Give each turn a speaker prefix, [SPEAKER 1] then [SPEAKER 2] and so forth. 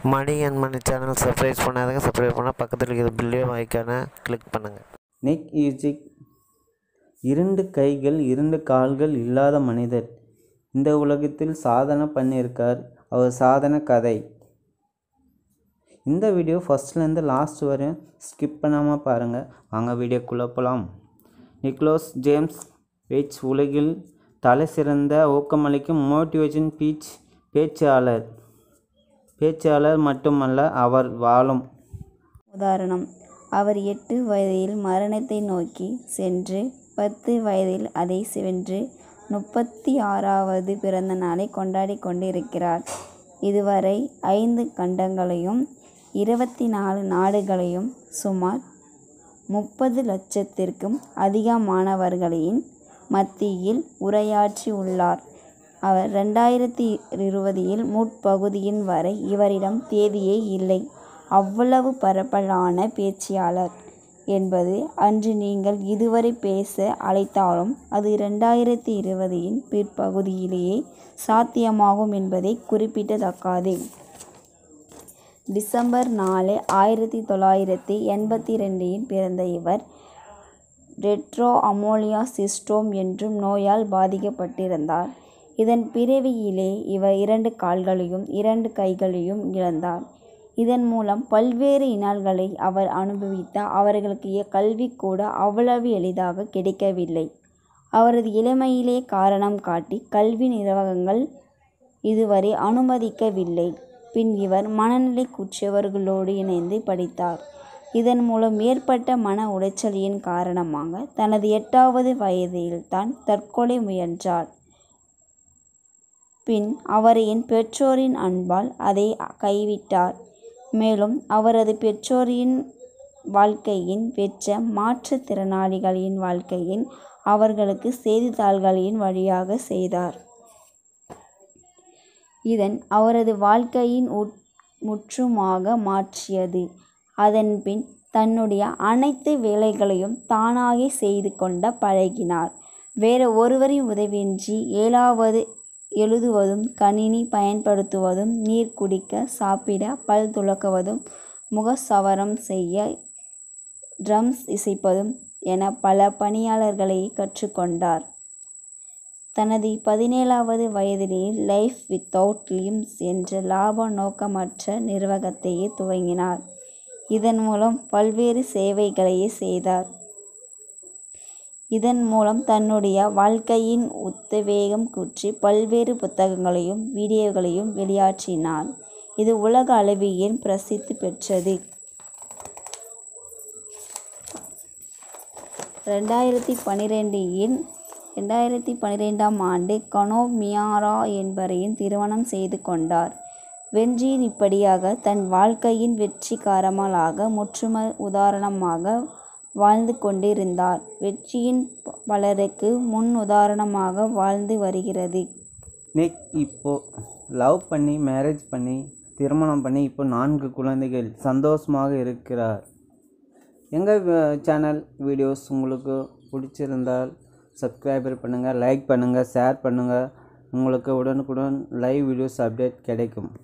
[SPEAKER 1] Money and Mani channel subscribe பண்ணாதங்க. Subscribe பண்ணால் பக்கத்தில் இருக்கிற பில்லையும் ஐக்கானை கிளிக் பண்ணுங்கள்.
[SPEAKER 2] நிக் யூஜிக் 2 கைகள் 2 கால்கள் இல்லாத மனிதர் இந்த உலகத்தில் சாதனை பண்ணியிருக்கார். அவர் சாதனை கதை. இந்த வீடியோ ஃபஸ்ட்லேருந்து லாஸ்ட் வரையும் ஸ்கிப் பண்ணாமல் பாருங்கள். வாங்க வீடியோக்குள்ளே போகலாம். நிக்கோலஸ் ஜேம்ஸ் பேட்ச் உலகில் தலை சிறந்த ஊக்கமளிக்கும் மோட்டிவேஷன் பேச்சாளர் மட்டுமல்ல, அவர் வாழும்
[SPEAKER 3] உதாரணம். அவர் 8 வயதில் மரணத்தை நோக்கி சென்று 10 வயதில் அதை வென்று 36வது பிறந்த நாளை கொண்டாடி கொண்டிருக்கிறார். இதுவரை 5 கண்டங்களையும் 24 நாடுகளையும் சுமார் 30 லட்சத்திற்கும் அதிகமானவர்களின் மத்தியில் உரையாற்றி உள்ளார். அவர் 2020 முற்பகுதியின் வரை இவரிடம் தேதியே இல்லை. அவ்வளவு பரப்பலான பேச்சாளர் என்பது அன்று நீங்கள் இதுவரை பேச அழைத்தாலும் அது 2020 பிற்பகுதியிலேயே சாத்தியமாகும் என்பதை குறிப்பிடத்தக்கது. டிசம்பர் 4, 1982 பிறந்த இவர் ரெட்ரோ அமோலியா சிஸ்டோம் என்னும் நோயால் பாதிக்கப்பட்டிருந்தார். இதன் பிறவியிலே இவர் 2 கால்களையும் 2 கைகளையும் இழந்தார். இதன் மூலம் பல்வேறு இன்னல்களை அவர் அனுபவித்தார். அவர்களுக்கு கல்வி கூட அவ்வளவு எளிதாக கிடைக்கவில்லை. அவரது இளமையிலே காரணம் காட்டி கல்வி நிர்வாகங்கள் இதுவரை அனுமதிக்கவில்லை. பின் இவர் மனநிலை குற்றவர்களோடு இணைந்து படித்தார். இதன் மூலம் ஏற்பட்ட மன உளைச்சலின் காரணமாக தனது 8வது வயதில்தான் தற்கொலை முயன்றார். பின் அவரின் பெற்றோரின் அன்பால் அதை கைவிட்டார். மேலும் அவரது பெற்றோரின் வாழ்க்கையின் பெற்ற மாற்றுத்திறனாளிகளின் வாழ்க்கையின் அவர்களுக்கு செய்தித்தாள்களின் வழியாக செய்தார். இதன் அவரது வாழ்க்கையின் முற்றுமாக மாற்றியது. அதன்பின் தன்னுடைய அனைத்து வேலைகளையும் தானாக செய்து கொண்ட பழகினார். வேறு ஒருவரின் உதவியின்றி எழுதுவதும் கணினி பயன்படுத்துவதும் நீர் குடிக்க சாப்பிட பல் துலக்குவதும் முகசவரம் செய்ய ட்ரம்ஸ் இசைப்பதும் என பல பணியாளர்களை கற்றுக்கொண்டார். தனது 17வது வயதிலே லைஃப் வித்தவுட் லிம்ஸ் என்ற லாப நோக்கமற்ற நிறுவனத்தையே துவங்கினார். இதன் மூலம் பல்வேறு சேவைகளையே செய்தார். இதன் மூலம் தன்னுடைய வாழ்க்கையின் உத்வேகம் கூற்றி பல்வேறு புத்தகங்களையும் வீடியோக்களையும் வெளியாற்றினார். இது உலக அளவில் பிரசித்தி பெற்றது. 2012 ஆண்டு கனோ மியாரா என்பவரையும் திருமணம் செய்து கொண்டார். வெற்றியின் இப்படியாக தன் வாழ்க்கையின் வெற்றிகரமாக முற்றும உதாரணமாக வாழ்ந்து கொண்டிருந்தார். வெற்றியின் பலருக்கு முன் உதாரணமாக வாழ்ந்து வருகிறது.
[SPEAKER 2] நிக் இப்போ லவ் பண்ணி மேரேஜ் பண்ணி திருமணம் பண்ணி இப்போ 4 குழந்தைகள் சந்தோஷமாக இருக்கிறார். எங்கள் சேனல் வீடியோஸ் உங்களுக்கு பிடிச்சிருந்தால் சப்ஸ்கிரைபர் பண்ணுங்கள், லைக் பண்ணுங்கள், ஷேர் பண்ணுங்கள். உங்களுக்கு உடனுக்குடன் லைவ் வீடியோஸ் அப்டேட் கிடைக்கும்.